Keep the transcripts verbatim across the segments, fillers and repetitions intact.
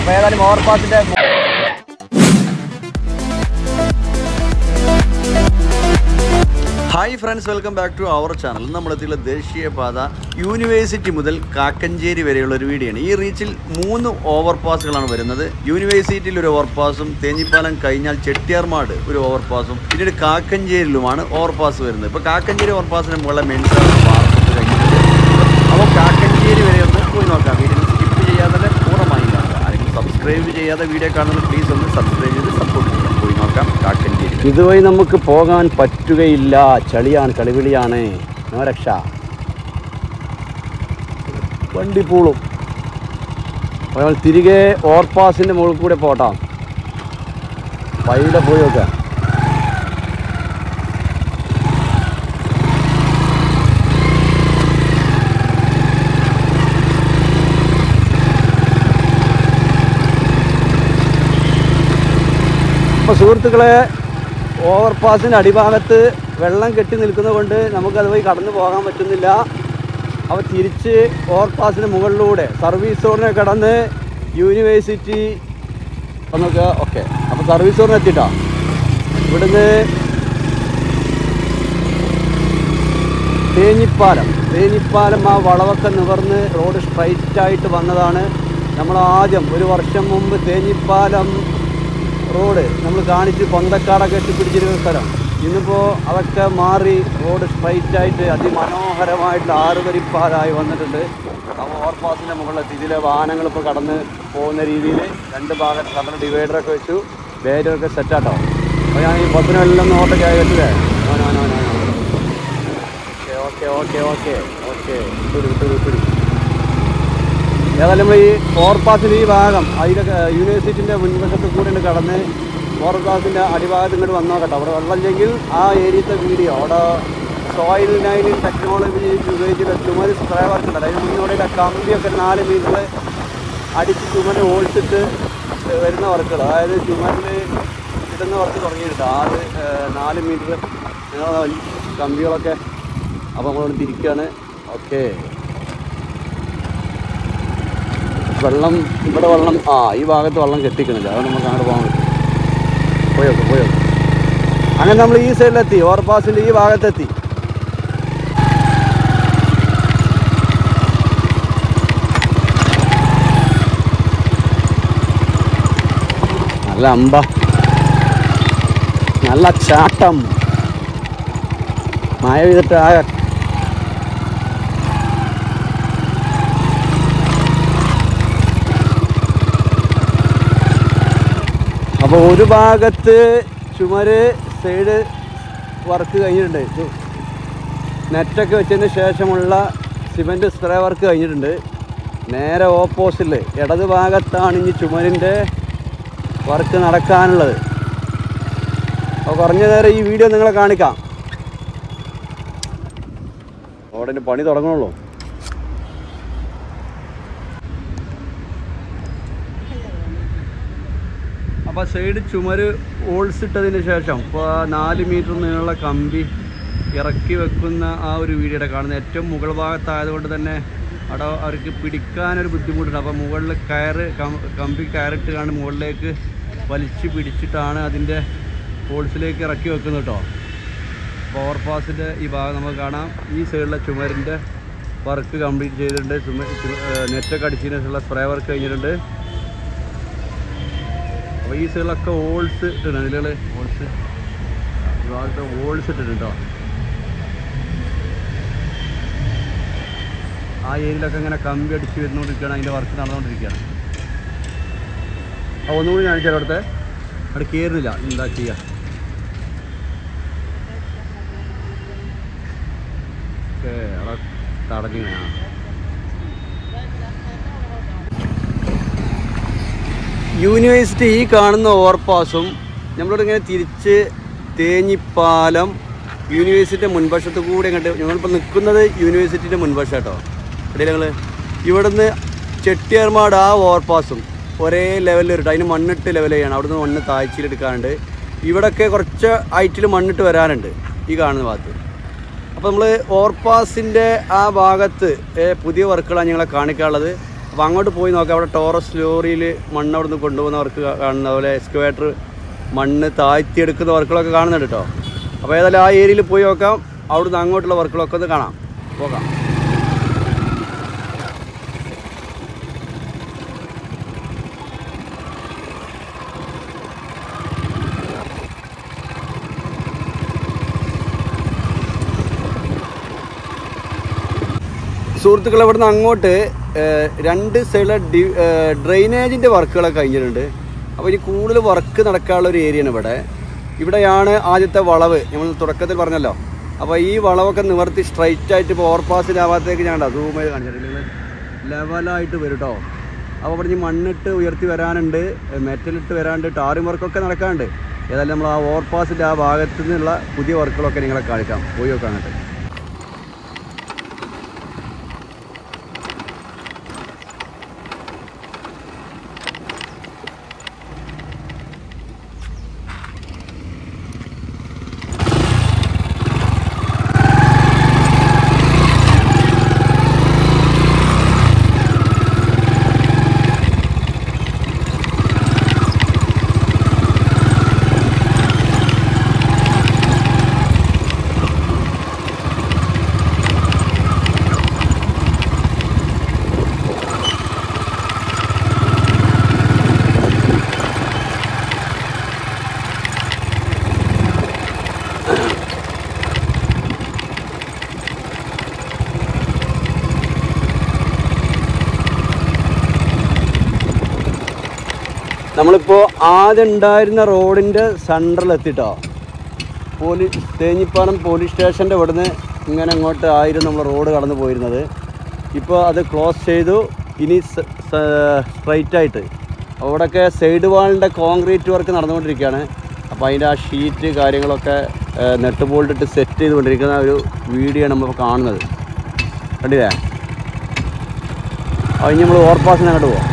അപ്പോൾ ഏതായാലും ഓവർപാസിൻ്റെ hi friends, welcome back to our channel. നമ്മളെത്തിയുള്ള ദേശീയപാത യൂണിവേഴ്സിറ്റി മുതൽ കാക്കഞ്ചേരി വരെയുള്ള ഒരു വീഡിയോയാണ്. ഈ റീച്ചിൽ മൂന്ന് ഓവർപാസുകളാണ് വരുന്നത്. യൂണിവേഴ്സിറ്റിയിൽ ഒരു ഓവർപാസും, തേഞ്ഞിപ്പാലം കഴിഞ്ഞാൽ ചെട്ടിയാർമാട് ഒരു ഓവർപാസും, പിന്നീട് കാക്കഞ്ചേരിയിലുമാണ് ഓവർപാസ് വരുന്നത്. ഇപ്പോൾ കാക്കഞ്ചേരി ഓവർപാസിന് മുകളിലെ മെയിൻസാണ് പാർട്ട് കഴിഞ്ഞിട്ടുണ്ട്. അപ്പോൾ കാക്കഞ്ചേരി വരെ ഒന്ന് പോയി നോക്കാം. വീഡിയോ സ്കിപ്പ് ചെയ്യാതെ പൂർണ്ണമായി കാണുക. ആരെങ്കിലും സബ്സ്ക്രൈബ് ചെയ്യാതെ വീഡിയോ കാണുന്നത് പ്ലീസ് ഒന്ന് സബ്സ്ക്രൈബ് ചെയ്ത് സപ്പോർട്ട് ചെയ്യാം. പോയി നോക്കാം കാക്കഞ്ചേരി. ഇതുവഴി നമുക്ക് പോകാൻ പറ്റുകയില്ല. ചളിയാണ്, ചളിവിളിയാണ്. നോ രക്ഷ. വണ്ടി പൂളും. നമ്മൾ തിരികെ ഓവർപാസിൻ്റെ മുകളിൽ കൂടെ പോട്ടാം. വൈകിട്ട് പോയി നോക്കാം. അപ്പോൾ സുഹൃത്തുക്കളെ, ഓവർപാസിൻ്റെ അടിഭാഗത്ത് വെള്ളം കെട്ടി നിൽക്കുന്നത് കൊണ്ട് നമുക്കത് പോയി കടന്നു പോകാൻ പറ്റുന്നില്ല. അപ്പോൾ തിരിച്ച് ഓവർപാസിന് മുകളിലൂടെ സർവീസ് റോഡിനെ കടന്ന് യൂണിവേഴ്സിറ്റി നമുക്ക് ഓക്കെ. അപ്പോൾ സർവീസ് റോഡിന് എത്തിയിട്ടാ. ഇവിടുന്ന് തേഞ്ഞിപ്പാലം തേഞ്ഞിപ്പാലം ആ വളവൊക്കെ നിവർന്ന് റോഡ് സ്ട്രൈറ്റായിട്ട് വന്നതാണ്. നമ്മൾ ആദ്യം ഒരു വർഷം മുമ്പ് തേഞ്ഞിപ്പാലം റോഡ് നമ്മൾ കാണിച്ച് പൊന്തക്കാടൊക്കെ എത്തിപ്പിടിച്ചിരുന്ന സ്ഥലം. ഇന്നിപ്പോൾ അതൊക്കെ മാറി റോഡ് സ്ട്രൈറ്റായിട്ട് അതിമനോഹരമായിട്ടുള്ള ആറുവരിപ്പാലായി വന്നിട്ടുണ്ട്. നമ്മൾ ഓവർപാസിൻ്റെ മുകളിലെത്തി. ഇതിലെ വാഹനങ്ങളിപ്പോൾ കടന്ന് പോകുന്ന രീതിയിൽ രണ്ട് ഭാഗത്ത് കടന്ന് ഡിവൈഡറൊക്കെ വെച്ചു, ബാരിയറൊക്കെ സെറ്റാട്ടോ. അപ്പോൾ ഞാൻ ഈ പത്തിനെല്ലാം ഓട്ടൊക്കെ ആയി വെച്ചില്ലേ. No no no no okay okay okay okay വിട്ടു വിട്ടു വിട്ടു. ഏതായാലും നമ്മൾ ഈ ഓവർപാസിൻ്റെ ഈ ഭാഗം അതിലൊക്കെ യൂണിവേഴ്സിറ്റിൻ്റെ മുൻവശത്ത് കൂടെ കടന്ന് ഓവർപാസിൻ്റെ അടിഭാഗത്ത് ഇങ്ങോട്ട് വന്നോ കേട്ടോ. അവിടെ വെള്ളമില്ലെങ്കിൽ ആ ഏരിയത്തെ വീഡിയോ അവിടെ സോയിൽ നൈനിങ് ടെക്നോളജി ഉപയോഗിച്ചിട്ട് ചുമര് സ്പ്രേ വർക്ക് ഉണ്ട്. അതിന് മുന്നോടിയുടെ കമ്പിയൊക്കെ നാല് മീറ്റർ അടിച്ച് ചുമര് ഓടിച്ചിട്ട് വരുന്ന വർക്കുകൾ, അതായത് ചുമരിൽ ഇടുന്ന വർക്ക് തുടങ്ങിയിട്ടുണ്ട്. ആറ് നാല് മീറ്റർ കമ്പികളൊക്കെ. അപ്പോൾ നമ്മളോട് തിരിക്കുകയാണ്. ഓക്കെ, വെള്ളം ഇവിടെ വെള്ളം ആ ഈ ഭാഗത്ത് വെള്ളം കെട്ടിക്കുന്നില്ല. അത് നമുക്ക് അങ്ങോട്ട് പോകാൻ പറ്റും. പോയോക്കെ പോയോക്കെ അങ്ങനെ നമ്മൾ ഈ സൈഡിലെത്തി. ഓവർപാസിൻ്റെ ഈ ഭാഗത്തെത്തി. നല്ല അമ്പ, നല്ല ചാട്ടം. മഴ പെയ്തിട്ട് ആ അപ്പോൾ ഒരു ഭാഗത്ത് ചുമര് സൈഡ് വർക്ക് കഴിഞ്ഞിട്ടുണ്ട്. നെറ്റൊക്കെ വെച്ചതിന് ശേഷമുള്ള സിമൻറ്റ് സ്പ്രേ വർക്ക് കഴിഞ്ഞിട്ടുണ്ട്. നേരെ ഓപ്പോസിറ്റിൽ ഇടത് ഭാഗത്താണ് ഇനി ചുമരിൻ്റെ വർക്ക് നടക്കാനുള്ളത്. അപ്പോൾ കുറഞ്ഞ നേരം ഈ വീഡിയോ നിങ്ങളെ കാണിക്കാം. അവിടെ പണി തുടങ്ങണുള്ളൂ. അപ്പോൾ സൈഡ് ചുമര് ഓൾസ് ഇട്ടതിന് ശേഷം ഇപ്പോൾ നാല് മീറ്റർ നീളമുള്ള കമ്പി ഇറക്കി വെക്കുന്ന ആ ഒരു വീഡിയോയുടെ കാണുന്നത്. ഏറ്റവും മുകൾ ഭാഗത്തായതുകൊണ്ട് തന്നെ അവിടെ അവർക്ക് പിടിക്കാനൊരു ബുദ്ധിമുട്ടുണ്ട്. അപ്പോൾ മുകളിൽ കയറ് കമ്പി കയറിട്ട് കാണും മുകളിലേക്ക് വലിച്ച് പിടിച്ചിട്ടാണ് അതിൻ്റെ ഹോൾസിലേക്ക് ഇറക്കി വെക്കുന്നത് കേട്ടോ. അപ്പോൾ ഓവർപാസിൻ്റെ ഈ ഭാഗം നമുക്ക് കാണാം. ഈ സൈഡിലെ ചുമരിൻ്റെ വർക്ക് കംപ്ലീറ്റ് ചെയ്തിട്ടുണ്ട്. ചുമ നെറ്റൊക്കെ അടിച്ചതിന് ശേഷമുള്ള സ്പ്രേ വർക്ക് കഴിഞ്ഞിട്ടുണ്ട്. അപ്പോൾ ഈ സൈഡിലൊക്കെ ഹോൾസ് ഇട്ടിട്ടുണ്ട്. അതിലുള്ള ഹോൾസ് ഈ ഭാഗത്ത് ഹോൾസ് ഇട്ടിട്ടുണ്ട് കേട്ടോ. ആ ഏരിയയിലൊക്കെ ഇങ്ങനെ കമ്പി അടിച്ച് വരുന്നുകൊണ്ടിരിക്കുകയാണ്. അതിൻ്റെ വർക്ക് നടന്നുകൊണ്ടിരിക്കുകയാണ്. അപ്പോൾ ഒന്നുകൂടി കാണിച്ചാൽ അവിടുത്തെ അവിടെ കയറുന്നില്ല. എന്താ ചെയ്യുക? ഓക്കെ, അവിടെ തടഞ്ഞാണ്. യൂണിവേഴ്സിറ്റി ഈ കാണുന്ന ഓവർപാസും നമ്മളോട് ഇങ്ങനെ തിരിച്ച് തേഞ്ഞിപ്പാലം യൂണിവേഴ്സിറ്റിയുടെ മുൻവശത്ത് കൂടെ ഇങ്ങോട്ട് ഞങ്ങളിപ്പോൾ നിൽക്കുന്നത് യൂണിവേഴ്സിറ്റിൻ്റെ മുൻവശം കേട്ടോ. ഇടയിൽ ഞങ്ങൾ ഇവിടുന്ന് ചെട്ടിയാർമാട് ആ ഓവർപാസും ഒരേ ലെവലിൽ ഇട്ട് അതിന് മണ്ണിട്ട് ലെവൽ ചെയ്യണം. അവിടുന്ന് മണ്ണ് താഴ്ചയിലെടുക്കാനുണ്ട്. ഇവിടെയൊക്കെ കുറച്ച് ഹൈറ്റിൽ മണ്ണിട്ട് വരാനുണ്ട് ഈ കാണുന്ന ഭാഗത്ത്. അപ്പോൾ നമ്മൾ ഓവർപാസിൻ്റെ ആ ഭാഗത്ത് പുതിയ വർക്കുകളാണ് ഞങ്ങളെ കാണിക്കാനുള്ളത്. അപ്പോൾ അങ്ങോട്ട് പോയി നോക്കാം. അവിടെ ടോറസ് ലോറിയിൽ മണ്ണ് അവിടെ നിന്ന് കൊണ്ടുപോകുന്നവർക്ക് കാണുന്ന പോലെ എക്സ്കവേറ്റർ മണ്ണ് താഴ്ത്തിയെടുക്കുന്ന വർക്കുകളൊക്കെ കാണുന്നുണ്ട് കേട്ടോ. അപ്പോൾ ഏതായാലും ആ ഏരിയയിൽ പോയി നോക്കാം. അവിടുന്ന് അങ്ങോട്ടുള്ള വർക്കുകളൊക്കെ ഒന്ന് കാണാം. പോകാം. സുഹൃത്തുക്കൾ, ഇവിടുന്ന് അങ്ങോട്ട് രണ്ട് സൈഡിലെ ഡി ഡ്രെയിനേജിൻ്റെ വർക്കുകളൊക്കെ കഴിഞ്ഞിട്ടുണ്ട്. അപ്പോൾ ഇനി കൂടുതൽ വർക്ക് നടക്കാനുള്ള ഒരു ഏരിയയാണ് ഇവിടെ. ഇവിടെയാണ് ആദ്യത്തെ വളവ്, നമ്മൾ തുടക്കത്തിൽ പറഞ്ഞല്ലോ. അപ്പോൾ ഈ വളവൊക്കെ നിവർത്തി സ്ട്രൈറ്റ് ആയിട്ട് ഇപ്പോൾ ഓവർപാസിൻ്റെ ആവാത്തേക്ക് ഞാൻ സൂം ചെയ്ത് കാണിച്ചിട്ടുണ്ട്. ലെവലായിട്ട് വരും കേട്ടോ. അപ്പോൾ ഇവിടെ ഇനി മണ്ണിട്ട് ഉയർത്തി വരാനുണ്ട്, മെറ്റലിട്ട് വരാനുണ്ട്, ടാറിംഗ് വർക്കൊക്കെ നടക്കാനുണ്ട്. ഏതായാലും നമ്മൾ ആ ഓവർപാസിൻ്റെ ആ ഭാഗത്തു നിന്നുള്ള പുതിയ വർക്കുകളൊക്കെ നിങ്ങളെ കാണിക്കാം. പോയി നോക്കാം അങ്ങോട്ട്. നമ്മളിപ്പോൾ ആദ്യം ഉണ്ടായിരുന്ന റോഡിൻ്റെ സെൻറ്ററിലെത്തിട്ടോ. പോലീസ് തേഞ്ഞിപ്പാലം പോലീസ് സ്റ്റേഷൻ്റെ ഇവിടുന്ന് ഇങ്ങനെ അങ്ങോട്ട് ആയിരുന്നു നമ്മൾ റോഡ് കടന്നു പോയിരുന്നത്. ഇപ്പോൾ അത് ക്ലോസ് ചെയ്തു. ഇനി സ്ട്രൈറ്റ് ആയിട്ട് അവിടെയൊക്കെ സൈഡ് വാളിൻ്റെ കോൺക്രീറ്റ് വർക്ക് നടന്നുകൊണ്ടിരിക്കുകയാണ്. അപ്പോൾ അതിൻ്റെ ആ ഷീറ്റ് കാര്യങ്ങളൊക്കെ നെട്ട് ബോൾട്ടിട്ട് സെറ്റ് ചെയ്തുകൊണ്ടിരിക്കുന്ന ഒരു വീഡിയോ ആണ് നമ്മളിപ്പോൾ കാണുന്നത്. കണ്ടില്ലേ? അതിന് നമ്മൾ ഓവർപാസിന് അങ്ങോട്ട് പോകാം.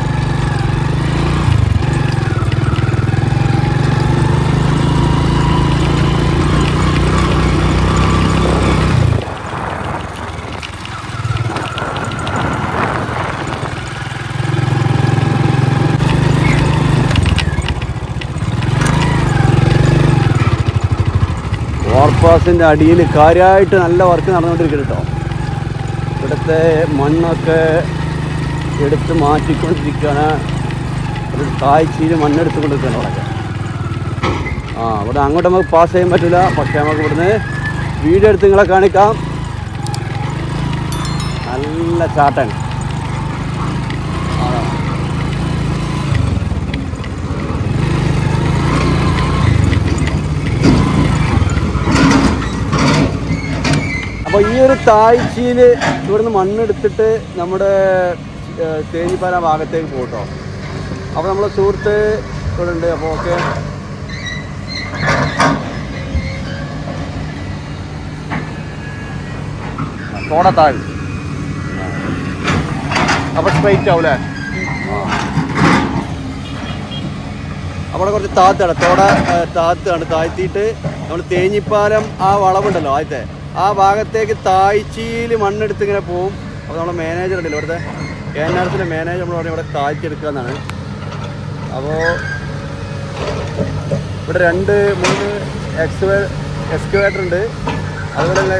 ഓവർപാസിൻ്റെ അടിയിൽ കാര്യമായിട്ട് നല്ല വർക്ക് നടന്നുകൊണ്ടിരിക്കുന്നു കേട്ടോ. ഇവിടുത്തെ മണ്ണൊക്കെ എടുത്ത് മാറ്റിക്കൊണ്ടിരിക്കുകയാണ്. ഒരു താഴ്ചയിൽ മണ്ണെടുത്തുകൊണ്ടിരിക്കുകയാണ് അവിടെയൊക്കെ. ആ ഇവിടെ അങ്ങോട്ട് നമുക്ക് പാസ് ചെയ്യാൻ പറ്റില്ല. പക്ഷേ നമുക്ക് ഇവിടുന്ന് വീഡിയോ എടുത്ത് നിങ്ങളെ കാണിക്കാം. നല്ല ചാട്ടൻ. അപ്പോൾ ഈ ഒരു താഴ്ചയിൽ ഇവിടുന്ന് മണ്ണെടുത്തിട്ട് നമ്മുടെ തേഞ്ഞിപ്പാല ഭാഗത്തേക്ക് പോട്ടോ. അപ്പോൾ നമ്മളെ സുഹൃത്ത് ഇവിടെ ഉണ്ട്. അപ്പോൾ ഓക്കെ, തോട താഴ്. അപ്പോൾ സ്ട്രൈറ്റ് ആവൂലേ? അവിടെ കുറച്ച് താത്താണ്, തോട താത്താണ്. താഴ്ത്തിയിട്ട് നമ്മൾ തേഞ്ഞിപ്പാലം ആ വളവുണ്ടല്ലോ ആദ്യത്തെ, ആ ഭാഗത്തേക്ക് താഴ്ചയിൽ മണ്ണെടുത്ത് ഇങ്ങനെ പോവും. അപ്പോൾ നമ്മളെ മാനേജർ ഉണ്ടല്ലോ, ഇവിടുത്തെ കെ എൻ ആർ എസിൻ്റെ മാനേജർ നമ്മൾ പറഞ്ഞാൽ ഇവിടെ താഴ്ത്തി എടുക്കുക എന്നാണ്. അപ്പോൾ ഇവിടെ രണ്ട് മൂന്ന് എക്സ്വേ എക്സ്കവേറ്റർ ഉണ്ട്. അതുപോലെ തന്നെ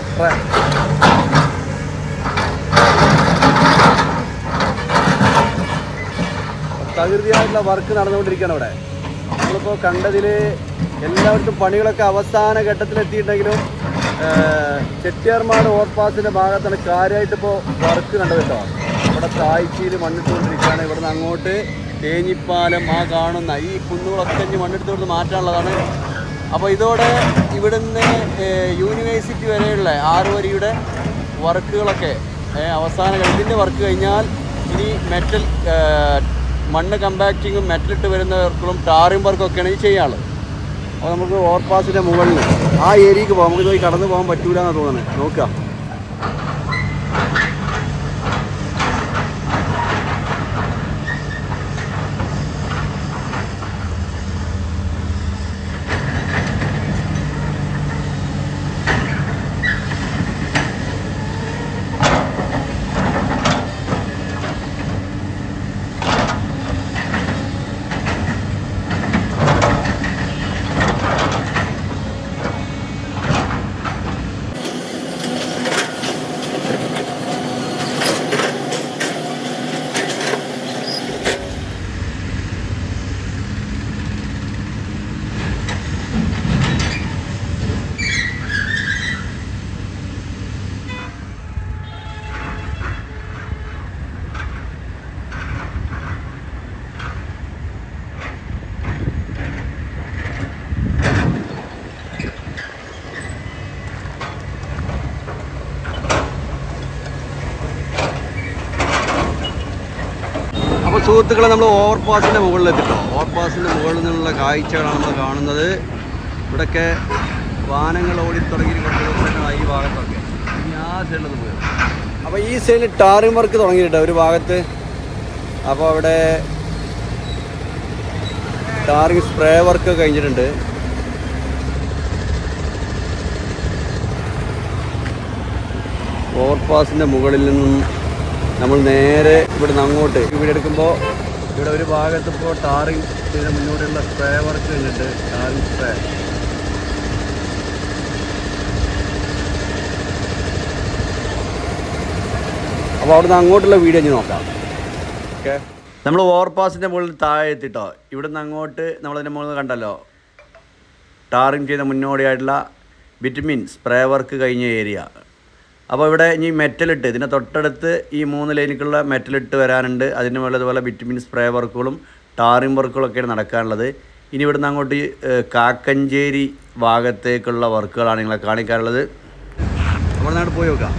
തകൃതിയായിട്ടുള്ള വർക്ക് നടന്നുകൊണ്ടിരിക്കുകയാണ് ഇവിടെ. നമ്മളിപ്പോൾ കണ്ടതിൽ എല്ലാവർക്കും പണികളൊക്കെ അവസാന ഘട്ടത്തിലെത്തിയിട്ടുണ്ടെങ്കിലും ചെട്ടിയാർമാട് ഓവർപാസിൻ്റെ ഭാഗത്താണ് കാര്യമായിട്ട് ഇപ്പോൾ വർക്ക് കണ്ടത് കേട്ടോ. ഇവിടെ താഴ്ചയിൽ മണ്ണിട്ടുകൊണ്ടിരിക്കുകയാണ്. ഇവിടുന്ന് അങ്ങോട്ട് തേഞ്ഞിപ്പാലം ആ കാണുന്ന ഈ കുന്നുകളൊക്കെ ഇനി മണ്ണെടുത്തുകൊണ്ട് മാറ്റാനുള്ളതാണ്. അപ്പോൾ ഇതോടെ ഇവിടുന്ന് യൂണിവേഴ്സിറ്റി വരെയുള്ള ആറ് വരിയുടെ വർക്കുകളൊക്കെ അവസാന ഇതിൻ്റെ വർക്ക് കഴിഞ്ഞാൽ ഇനി മെറ്റൽ മണ്ണ് കമ്പാക്റ്റിങ്ങും മെറ്റലിട്ട് വരുന്ന വർക്കുകളും ടാറിംഗ് വർക്കൊക്കെയാണ് ഈ ചെയ്യാനുള്ളത്. അപ്പോൾ നമുക്ക് ഓവർപാസിൻ്റെ മുകളിൽ ആ ഏരിയക്ക് പോകാം. നമുക്ക് പോയി കടന്നു പോകാൻ പറ്റൂല എന്നാണ് തോന്നുന്നത്. നോക്കുക. സുഹൃത്തുക്കളെ, നമ്മൾ ഓവർപാസിൻ്റെ മുകളിലെത്തിട്ടോ. ഓവർപാസിൻ്റെ മുകളിൽ നിന്നുള്ള കാഴ്ചകളാണ് നമ്മൾ കാണുന്നത്. ഇവിടെയൊക്കെ വാഹനങ്ങൾ ഓടി തുടങ്ങി കുറച്ച് ദിവസങ്ങളായി ഈ ഭാഗത്തൊക്കെ. ഇനി ആ സൈഡിലൊന്ന് പോയി. അപ്പോൾ ഈ സൈഡിൽ ടാറിംഗ് വർക്ക് തുടങ്ങിയിട്ടോ ഒരു ഭാഗത്ത്. അപ്പോൾ അവിടെ ടാറിംഗ് സ്പ്രേ വർക്ക് കഴിഞ്ഞിട്ടുണ്ട്. ഓവർപാസിൻ്റെ മുകളിൽ നിന്നും നമ്മൾ നേരെ ഇവിടെ നിന്ന് അങ്ങോട്ട് ഇവിടെ എടുക്കുമ്പോൾ ഇവിടെ ഒരു ഭാഗത്ത് ഇപ്പോൾ ടാറിങ് ചെയ്ത മുന്നോട്ടുള്ള സ്പ്രേ വർക്ക് കഴിഞ്ഞിട്ട് ടാറിങ് സ്പ്രേ. അപ്പോൾ അവിടെ നിന്ന് അങ്ങോട്ടുള്ള വീഡിയോ ഞാൻ നോക്കാം. ഓക്കെ, നമ്മൾ ഓവർപാസിൻ്റെ മുകളിൽ താഴെ എത്തിട്ടോ. ഇവിടെ നിന്ന് അങ്ങോട്ട് നമ്മളതിൻ്റെ മുകളിൽ കണ്ടല്ലോ ടാറിങ് ചെയ്ത മുന്നോടിയായിട്ടുള്ള വിറ്റമിൻ സ്പ്രേ വർക്ക് കഴിഞ്ഞ ഏരിയ. അപ്പോൾ ഇവിടെ ഇനി മെറ്റലിട്ട് ഇതിൻ്റെ തൊട്ടടുത്ത് ഈ മൂന്ന് ലൈനിക്കുള്ള മെറ്റലിട്ട് വരാനുണ്ട്. അതിന് മുകളിൽ അതുപോലെ വിറ്റമിൻ സ്പ്രേ വർക്കുകളും ടാറിംഗ് വർക്കുകളൊക്കെയാണ് നടക്കാനുള്ളത്. ഇനി ഇവിടുന്ന് അങ്ങോട്ട് കാക്കഞ്ചേരി ഭാഗത്തേക്കുള്ള വർക്കുകളാണ് നിങ്ങളെ കാണിക്കാനുള്ളത്. അവിടെ നിന്ന് പോയി നോക്കാം.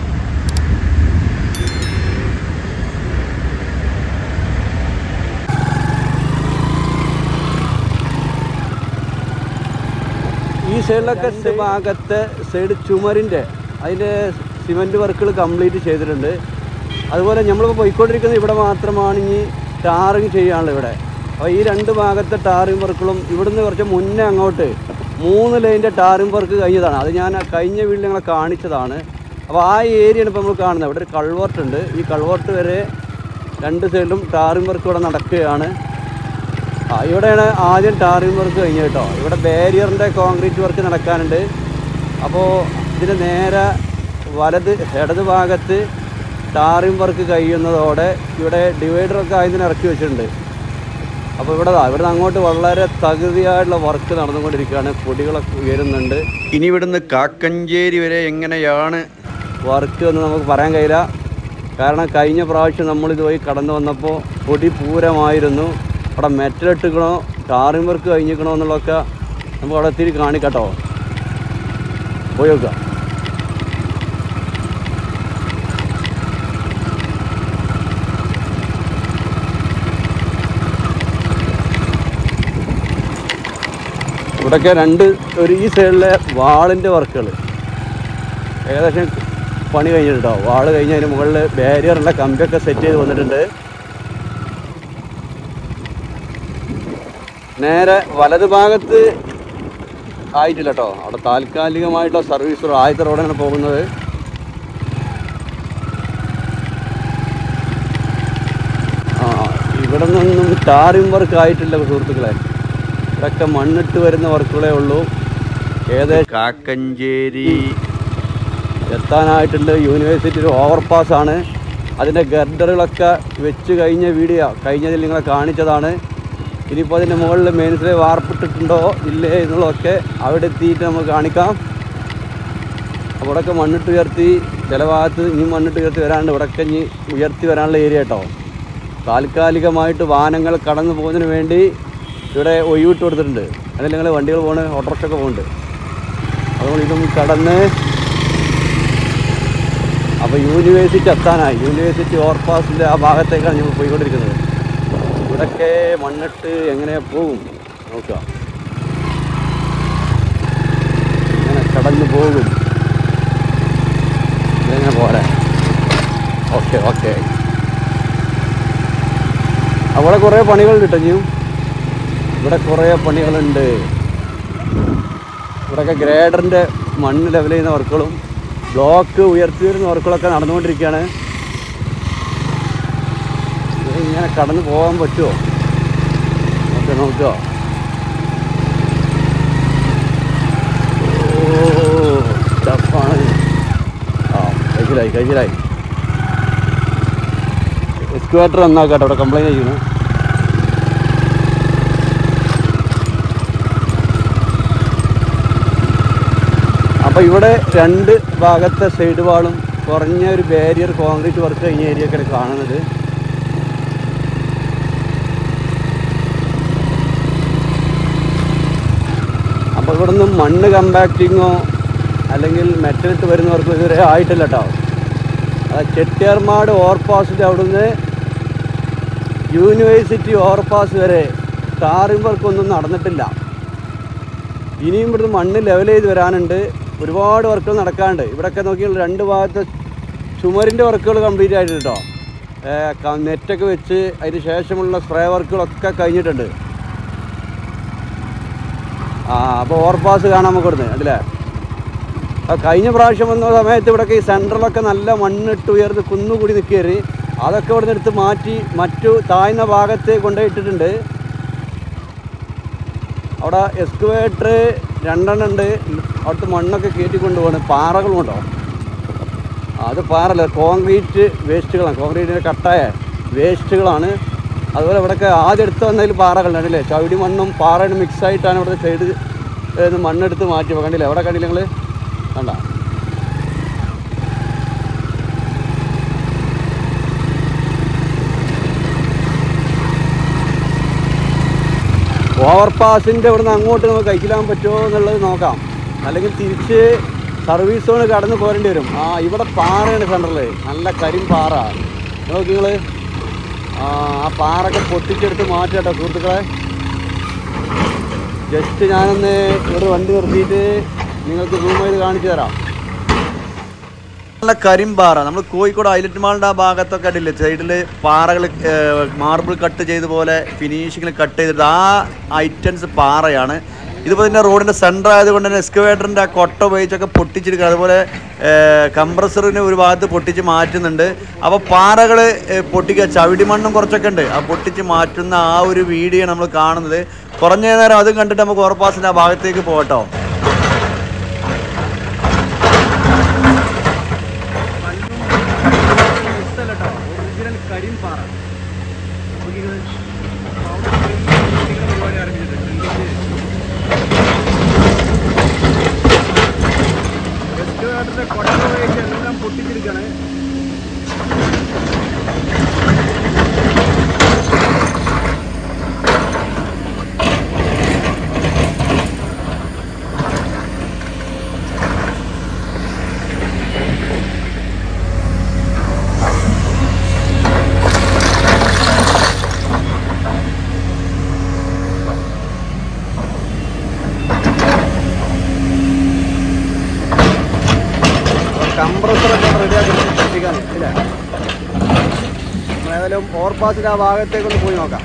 ഈ സൈഡിലൊക്കെ ഭാഗത്തെ സൈഡ് ചുമരിൻ്റെ അതിൻ്റെ സിമൻറ്റ് വർക്കുകൾ കംപ്ലീറ്റ് ചെയ്തിട്ടുണ്ട്. അതുപോലെ നമ്മളിപ്പോൾ പോയിക്കൊണ്ടിരിക്കുന്നത് ഇവിടെ മാത്രമാണ് ഇനി ടാറിങ് ചെയ്യാനുള്ളത് ഇവിടെ. അപ്പോൾ ഈ രണ്ട് ഭാഗത്തെ ടാറിങ് വർക്കുകളും ഇവിടുന്ന് കുറച്ച് മുന്നേ അങ്ങോട്ട് മൂന്ന് ലൈൻ്റെ ടാറിങ് വർക്ക് കഴിഞ്ഞതാണ്. അത് ഞാൻ കഴിഞ്ഞ വീട്ടിൽ ഞങ്ങളെ കാണിച്ചതാണ്. അപ്പോൾ ആ ഏരിയയാണ് ഇപ്പോൾ നമ്മൾ കാണുന്നത്. ഇവിടെ ഒരു കൾവർട്ട് ഉണ്ട്. ഈ കൾവർട്ട് വരെ രണ്ട് സൈഡിലും ടാറിങ് വർക്ക് ഇവിടെ നടക്കുകയാണ്. ആ ഇവിടെയാണ് ആദ്യം ടാറിങ് വർക്ക് കഴിഞ്ഞത് കേട്ടോ. ഇവിടെ ബാരിയറിൻ്റെ കോൺക്രീറ്റ് വർക്ക് നടക്കാനുണ്ട്. അപ്പോൾ ഇതിന് നേരെ വലത് ഇടത് ഭാഗത്ത് ടാറിംഗ് വർക്ക് കഴിയുന്നതോടെ ഇവിടെ ഡിവൈഡറൊക്കെ അതിന് ഇറക്കി വെച്ചിട്ടുണ്ട്. അപ്പോൾ ഇവിടെ ഇവിടെ അങ്ങോട്ട് വളരെ തകൃതിയായിട്ടുള്ള വർക്ക് നടന്നുകൊണ്ടിരിക്കുകയാണ്. പൊടികളൊക്കെ ഉയരുന്നുണ്ട്. ഇനി ഇവിടുന്ന് കാക്കഞ്ചേരി വരെ എങ്ങനെയാണ് വർക്ക് എന്ന് നമുക്ക് പറയാൻ കഴിയില്ല. കാരണം കഴിഞ്ഞ പ്രാവശ്യം നമ്മളിതുവഴി കടന്നു വന്നപ്പോൾ പൊടി പൂരമായിരുന്നു. അവിടെ മെറ്റലിട്ടുക്കണോ ടാറിംഗ് വർക്ക് കഴിഞ്ഞിക്കണോ എന്നുള്ളതൊക്കെ നമുക്ക് അവിടെ എത്തിരി കാണിക്കട്ടോ. പോയി നോക്കുക. ഇവിടെയൊക്കെ രണ്ട് ഒരു ഈ സൈഡിലെ വാളിൻ്റെ വർക്കുകൾ ഏകദേശം പണി കഴിഞ്ഞിട്ടുണ്ടോ. വാൾ കഴിഞ്ഞ് അതിന് മുകളിൽ ബാരിയറിൻ്റെ കമ്പിയൊക്കെ സെറ്റ് ചെയ്ത് വന്നിട്ടുണ്ട്. നേരെ വലത് ഭാഗത്ത് ആയിട്ടില്ല കേട്ടോ. അവിടെ താൽക്കാലികമായിട്ടുള്ള സർവീസ് റോഡ് ആദ്യത്തെ റോഡാണ് പോകുന്നത്. ആ ഇവിടെ നിന്നൊന്നും ടാറിംഗ് വർക്ക് ആയിട്ടില്ല സുഹൃത്തുക്കളെ. ഇതൊക്കെ മണ്ണിട്ട് വരുന്ന വർക്കുകളേ ഉള്ളൂ. ഏകദേശം കാക്കഞ്ചേരി എത്താനായിട്ടുണ്ട്. യൂണിവേഴ്സിറ്റി ഒരു ഓവർപാസ്സാണ്. അതിൻ്റെ ഗർഡറുകളൊക്കെ വെച്ച് കഴിഞ്ഞ വീഡിയോ കഴിഞ്ഞതിൽ നിങ്ങളെ കാണിച്ചതാണ്. ഇനിയിപ്പോൾ അതിൻ്റെ മുകളിൽ മെയിൻസിലെ വാർപ്പിട്ടിട്ടുണ്ടോ ഇല്ലേ എന്നുള്ളതൊക്കെ അവിടെ എത്തിയിട്ട് നമുക്ക് കാണിക്കാം. അപ്പോൾ ഇവിടെയൊക്കെ മണ്ണിട്ട് ഉയർത്തി ചില ഭാഗത്ത് ഇനി മണ്ണിട്ട് ഉയർത്തി വരാനുണ്ട്. ഇവിടെയൊക്കെ ഇനി ഉയർത്തി വരാനുള്ള ഏരിയ കേട്ടോ. താൽക്കാലികമായിട്ട് വാഹനങ്ങൾ കടന്നു പോകുന്നതിന് വേണ്ടി ഇവിടെ ഒഴിവിട്ട് കൊടുത്തിട്ടുണ്ട്. അതിൽ നിങ്ങൾ വണ്ടികൾ പോകുന്നത് ഓട്ടോറിക്ഷ ഒക്കെ പോകുന്നുണ്ട്. അതുകൊണ്ട് ഇതും കടന്ന് അപ്പോൾ യൂണിവേഴ്സിറ്റി എത്താനായി. യൂണിവേഴ്സിറ്റി ഓവർപാസിൻ്റെ ആ ഭാഗത്തേക്കാണ് ഞങ്ങൾ പോയിക്കൊണ്ടിരിക്കുന്നത്. ഇവിടൊക്കെ മണ്ണിട്ട് എങ്ങനെ പോകും നോക്കുക. ഇങ്ങനെ കടന്നു പോകും. ഇതെങ്ങനെ പോരാ. ഓക്കെ ഓക്കെ അവിടെ കുറേ പണികളുണ്ട് കേട്ടോ. ഇനിയും ഇവിടെ കുറേ പണികളുണ്ട്. ഇവിടെയൊക്കെ ഗ്രേഡറിൻ്റെ മണ്ണ് ലെവൽ ചെയ്യുന്ന വർക്കുകളും ബ്ലോക്ക് ഉയർത്തി വരുന്ന വർക്കുകളൊക്കെ നടന്നുകൊണ്ടിരിക്കുകയാണ്. ഇങ്ങനെ കടന്നു പോകാൻ പറ്റുമോ ഓക്കെ നോക്കുക. ഓ ടഫാണ്. ആ കഴിച്ചിലായി കഴിച്ചിലായി. എക്സ്കവേറ്റർ നന്നാക്കാട്ടോ. അവിടെ കംപ്ലൈൻറ്റ് ചെയ്യുന്നു. അപ്പോൾ ഇവിടെ രണ്ട് ഭാഗത്തെ സൈഡ് വാളും കുറഞ്ഞ ഒരു ബാരിയർ കോൺക്രീറ്റ് വർക്ക് കഴിഞ്ഞ ഏരിയയൊക്കെയാണ് കാണുന്നത്. അപ്പോൾ ഇവിടെ നിന്ന് മണ്ണ് കമ്പാക്റ്റിങ്ങോ അല്ലെങ്കിൽ മെറ്റലിട്ട് വരുന്നവർക്കോ ഇതുവരെ ആയിട്ടില്ല കേട്ടോ. അത് ചെട്ടിയാർമാട് ഓവർപാസിൻ്റെ അവിടെ നിന്ന് യൂണിവേഴ്സിറ്റി ഓവർപാസ് വരെ ടാറിംഗ് വർക്കൊന്നും നടന്നിട്ടില്ല. ഇനിയും ഇവിടുന്ന് മണ്ണ് ലെവൽ ചെയ്ത് വരാനുണ്ട്. ഒരുപാട് വർക്കുകൾ നടക്കാനുണ്ട്. ഇവിടെയൊക്കെ നോക്കിയാൽ രണ്ട് ഭാഗത്ത് ചുമരിൻ്റെ വർക്കുകൾ കംപ്ലീറ്റ് ആയിട്ടുണ്ട് കേട്ടോ. നെറ്റൊക്കെ വെച്ച് അതിന് ശേഷമുള്ള സ്പ്രേ വർക്കുകളൊക്കെ കഴിഞ്ഞിട്ടുണ്ട്. ആ അപ്പോൾ ഓവർപാസ് കാണാൻ നമുക്ക് ഇവിടുന്ന് അല്ലേ. കഴിഞ്ഞ പ്രാവശ്യം വന്ന സമയത്ത് ഇവിടെയൊക്കെ ഈ സെൻറ്ററിലൊക്കെ നല്ല മണ്ണിട്ട് ഉയർന്ന് കുന്നുകൂടി നിൽക്കരുത്. അതൊക്കെ ഇവിടെ നിന്ന് എടുത്ത് മാറ്റി മറ്റു താഴ്ന്ന ഭാഗത്ത് കൊണ്ടുപോയിട്ടിട്ടുണ്ട്. അവിടെ എക്സ്കവേറ്റർ രണ്ടെണ്ണം ഉണ്ട്. അവിടുത്തെ മണ്ണൊക്കെ കയറ്റിക്കൊണ്ട് പോകണം. പാറകളുണ്ടോ? അത് പാറല്ല, കോൺക്രീറ്റ് വേസ്റ്റുകളാണ്. കോൺക്രീറ്റിൻ്റെ കട്ടായ വേസ്റ്റുകളാണ്. അതുപോലെ ഇവിടെയൊക്കെ ആദ്യം എടുത്ത് വന്നതിൽ പാറകളുണ്ട് അല്ലേ. ചവിടി മണ്ണും പാറയും മിക്സായിട്ടാണ് ഇവിടുത്തെ സൈഡ് മണ്ണെടുത്ത് മാറ്റി. കണ്ടില്ലേ എവിടെ കണ്ടില്ല നിങ്ങൾ? കണ്ട ഓവർപാസിൻ്റെ ഇവിടുന്ന് അങ്ങോട്ട് നമുക്ക് കഴിച്ചിലാൻ പറ്റുമോ എന്നുള്ളത് നോക്കാം. അല്ലെങ്കിൽ തിരിച്ച് സർവീസ് സോണ് കടന്ന് പോരേണ്ടി വരും. ആ ഇവിടെ പാറയാണ് സെൻറ്ററിൽ, നല്ല കരിമ്പാറ. നോക്കി നിങ്ങൾ. ആ ആ പാറൊക്കെ പൊട്ടിച്ചെടുത്ത് മാറ്റി കേട്ടോ സുഹൃത്തുക്കളെ. ജസ്റ്റ് ഞാനൊന്ന് ഇവിടെ വണ്ടി നിർത്തിയിട്ട് നിങ്ങൾക്ക് സൂം ചെയ്ത് കാണിച്ചു തരാം. നല്ല കരിമ്പാറ. നമ്മൾ കോഴിക്കോട് ഹൈലൈറ്റ് മാളിൻ്റെ ആ ഭാഗത്തൊക്കെ അടിയില്ലേ സൈഡിൽ പാറകൾ മാർബിൾ കട്ട് ചെയ്ത പോലെ ഫിനിഷിങ്ങിൽ കട്ട് ചെയ്തിട്ട് ആ ഐറ്റംസ് പാറയാണ്. ഇതുപോലെ തന്നെ റോഡിൻ്റെ സെൻറ്റർ ആയതുകൊണ്ട് തന്നെ എക്സ്കവേറ്ററിൻ്റെ ആ കൊട്ട ഉപയോഗിച്ചൊക്കെ പൊട്ടിച്ചെടുക്കുക. അതുപോലെ കംപ്രസറിന് ഒരു ഭാഗത്ത് പൊട്ടിച്ച് മാറ്റുന്നുണ്ട്. അപ്പോൾ പാറകൾ പൊട്ടിക്കുക, ചവിടി മണ്ണും കുറച്ചൊക്കെ ഉണ്ട്. ആ പൊട്ടിച്ച് മാറ്റുന്ന ആ ഒരു വീഡിയോ നമ്മൾ കാണുന്നത്. കുറഞ്ഞ നേരം അതും കണ്ടിട്ട് നമുക്ക് ഓവർപാസിൻ്റെ ആ ഭാഗത്തേക്ക് പോകട്ടോ. കരിമ്പാറ കൊട ഉപയോഗിച്ച് എല്ലാം പൊട്ടിച്ചിരിക്കുകയാണ്. കംപ്രസറൊക്കെ റെഡിയാക്കി എത്തിക്കാൻ ഇല്ലേ. ഏതായാലും ഓവർപാസിൻ്റെ ആ ഭാഗത്തേക്കൊന്ന് പോയി നോക്കാം.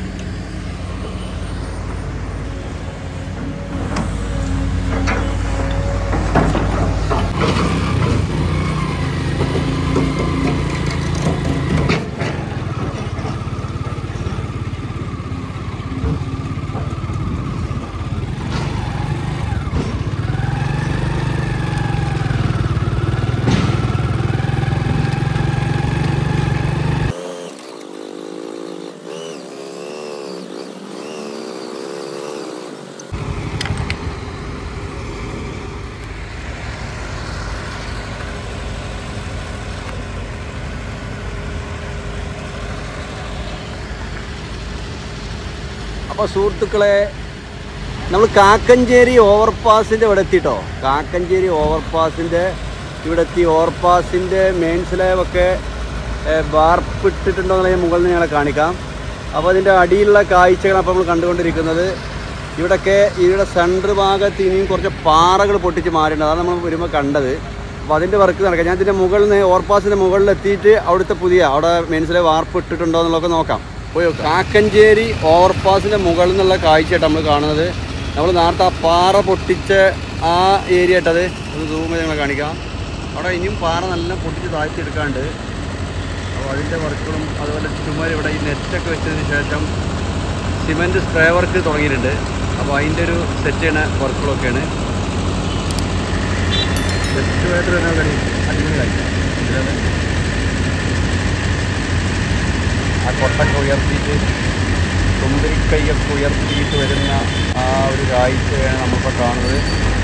അപ്പോൾ സുഹൃത്തുക്കളെ, നമ്മൾ കാക്കഞ്ചേരി ഓവർപാസിൻ്റെ ഇവിടെ എത്തിയിട്ടോ. കാക്കഞ്ചേരി ഓവർപാസിൻ്റെ ഇവിടെ എത്തി. ഓവർപാസിൻ്റെ മെയിൻ സ്ലാബൊക്കെ വാർപ്പിട്ടിട്ടുണ്ടോ എന്നുള്ള മുകളിൽ നിന്ന് ഞങ്ങളെ കാണിക്കാം. അപ്പോൾ അതിൻ്റെ അടിയിലുള്ള കാഴ്ചകളാണ് അപ്പോൾ നമ്മൾ കണ്ടുകൊണ്ടിരിക്കുന്നത്. ഇവിടെയൊക്കെ ഇവിടെ സെൻറ്റർ ഭാഗത്ത് ഇനിയും കുറച്ച് പാറകൾ പൊട്ടിച്ച് മാറിയിട്ടുണ്ട്. അതാണ് നമ്മൾ വരുമ്പോൾ കണ്ടത്. അപ്പോൾ അതിൻ്റെ വർക്ക് നടക്കാം. ഞാൻ ഇതിൻ്റെ മുകളിൽ നിന്ന് ഓവർപാസിൻ്റെ മുകളിൽ എത്തിയിട്ട് അവിടുത്തെ പുതിയ അവിടെ മെയിൻ സ്ലാബ് വാർപ്പിട്ടിട്ടുണ്ടോ എന്നുള്ളതൊക്കെ നോക്കാം. പോയോ കാക്കഞ്ചേരി ഓവർപാസിൻ്റെ മുകളിൽ നിന്നുള്ള കാഴ്ചയായിട്ട് നമ്മൾ കാണുന്നത്. നമ്മൾ നേരത്തെ ആ പാറ പൊട്ടിച്ച ആ ഏരിയ ആയിട്ടത് ഒന്ന് സൂം ചെയ്ത് ഞങ്ങൾ കാണിക്കാം. അവിടെ ഇനിയും പാറ നല്ല പൊട്ടിച്ച് താഴ്ത്തിയെടുക്കാണ്ട്. അപ്പോൾ അതിൻ്റെ വർക്കുകളും അതുപോലെ ചുമര് ഇവിടെ ഈ നെറ്റൊക്കെ വെച്ചതിന് ശേഷം സിമെൻറ്റ് സ്പ്രേ വർക്ക് തുടങ്ങിയിട്ടുണ്ട്. അപ്പോൾ അതിൻ്റെ ഒരു സെറ്റ് ചെയ്യുന്ന വർക്കുകളൊക്കെയാണ്. എക്സ്കവേറ്റർ തന്നെ കളി അടിപൊളി കാണിക്കാം. ആ കൊട്ടൊക്കെ ഉയർത്തിയിട്ട് സുന്ദരിക്കൈയൊക്കെ ഉയർത്തിയിട്ട് വരുന്ന ആ ഒരു കാഴ്ചയാണ് നമ്മളിപ്പോൾ കാണുന്നത്.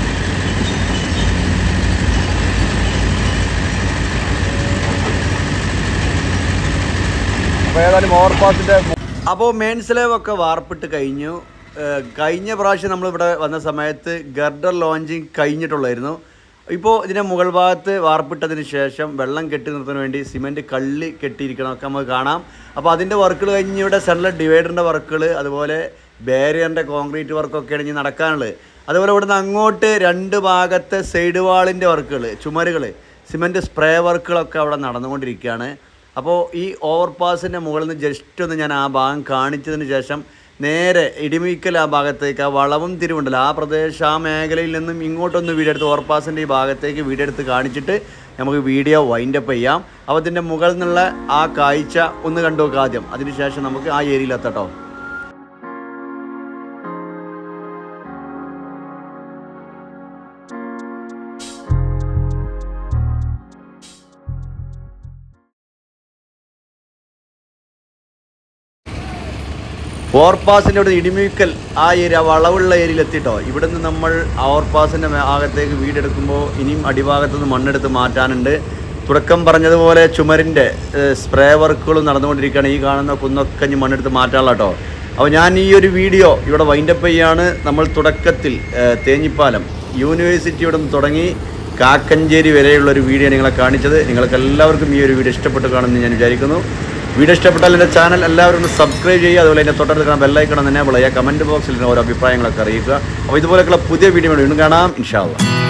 അപ്പോൾ ഏതായാലും ഓവർപാസിൻ്റെ അപ്പോൾ മെയിൻ സ്ലാബൊക്കെ വാർപ്പിട്ട് കഴിഞ്ഞു. കഴിഞ്ഞ പ്രാവശ്യം നമ്മളിവിടെ വന്ന സമയത്ത് ഗർഡർ ലോഞ്ചിങ് കഴിഞ്ഞിട്ടുള്ളായിരുന്നു. ഇപ്പോൾ ഇതിൻ്റെ മുകൾ ഭാഗത്ത് വാർപ്പിട്ടതിന് ശേഷം വെള്ളം കെട്ടി നിർത്താൻ വേണ്ടി സിമെൻറ്റ് കള്ളി കെട്ടിയിരിക്കണമൊക്കെ നമുക്ക് കാണാം. അപ്പോൾ അതിൻ്റെ വർക്കുകൾ കഴിഞ്ഞ് ഇവിടെ സെൻട്രൽ ഡിവൈഡറിൻ്റെ വർക്കുകൾ അതുപോലെ ബാരിയറിൻ്റെ കോൺക്രീറ്റ് വർക്കൊക്കെയാണ് ഇനി നടക്കാനുള്ളത്. അതുപോലെ ഇവിടുന്ന് അങ്ങോട്ട് രണ്ട് ഭാഗത്തെ സൈഡ് വാളിൻ്റെ വർക്കുകൾ, ചുമരുകൾ, സിമെൻറ്റ് സ്പ്രേ വർക്കുകളൊക്കെ അവിടെ നടന്നുകൊണ്ടിരിക്കുകയാണ്. അപ്പോൾ ഈ ഓവർപാസിൻ്റെ മുകളിൽ നിന്ന് ജസ്റ്റ് ഒന്ന് ഞാൻ ആ ഭാഗം കാണിച്ചതിന് ശേഷം നേരെ ഇടിമിക്കൽ ആ ഭാഗത്തേക്ക്, ആ വളവും തിരിവുണ്ടല്ലോ ആ പ്രദേശം, ആ മേഖലയിൽ നിന്നും ഇങ്ങോട്ടൊന്ന് വീഡിയോ എടുത്ത് ഓവർപാസിൻ്റെ ഈ ഭാഗത്തേക്ക് വീഡിയോ എടുത്ത് കാണിച്ചിട്ട് നമുക്ക് വീഡിയോ വൈൻഡപ്പ് ചെയ്യാം. അപ്പോൾ ഇതിൻ്റെ മുകളിൽ നിന്നുള്ള ആ കാഴ്ച ഒന്ന് കണ്ടു നോക്കാം ആദ്യം, അതിന് ശേഷം നമുക്ക് ആ ഏരിയയിലെത്തട്ടോ. ഓവർപാസിൻ്റെ ഇവിടെ ഇടിമിക്കൽ ആ ഏരിയ, വളവുള്ള ഏരിയയിൽ എത്തിയിട്ടോ. ഇവിടെ നിന്ന് നമ്മൾ ഓവർപാസിൻ്റെ ഭാഗത്തേക്ക് വീടെടുക്കുമ്പോൾ ഇനിയും അടിഭാഗത്തു നിന്ന് മണ്ണെടുത്ത് മാറ്റാനുണ്ട്. തുടക്കം പറഞ്ഞതുപോലെ ചുമരിൻ്റെ സ്പ്രേ വർക്കുകളും നടന്നുകൊണ്ടിരിക്കുകയാണ്. ഈ കാണുന്ന കുന്നൊക്കെ ഇനി മണ്ണെടുത്ത് മാറ്റാനുള്ള കേട്ടോ. അപ്പോൾ ഞാൻ ഈ ഒരു വീഡിയോ ഇവിടെ വൈൻഡപ്പ് ചെയ്യാണ്. നമ്മൾ തുടക്കത്തിൽ തേഞ്ഞിപ്പാലം യൂണിവേഴ്സിറ്റി ഇവിടെ നിന്ന് തുടങ്ങി കാക്കഞ്ചേരി വരെയുള്ളൊരു വീഡിയോ നിങ്ങളെ കാണിച്ചത്. നിങ്ങൾക്ക് എല്ലാവർക്കും ഈ ഒരു വീഡിയോ ഇഷ്ടപ്പെട്ട് കാണുമെന്ന് ഞാൻ വിചാരിക്കുന്നു. വീഡിയോ ഇഷ്ടപ്പെട്ടാൽ എൻ്റെ ചാനൽ എല്ലാവരും ഒന്ന് സബ്സ്ക്രൈബ് ചെയ്യുക. അതുപോലെ എൻ്റെ തൊട്ടടുത്ത് കാണാൻ ബെല്ലൈക്കണം തന്നെ വിളയുക. കമൻറ്റ് ബോക്സിൽ ഓരോ അഭിപ്രായങ്ങളൊക്കെ അറിയിക്കുക. അപ്പോൾ ഇതുപോലെയൊക്കെയുള്ള പുതിയ വീഡിയോ വീണ്ടും കാണാം ഇൻഷാ അല്ലാഹ്.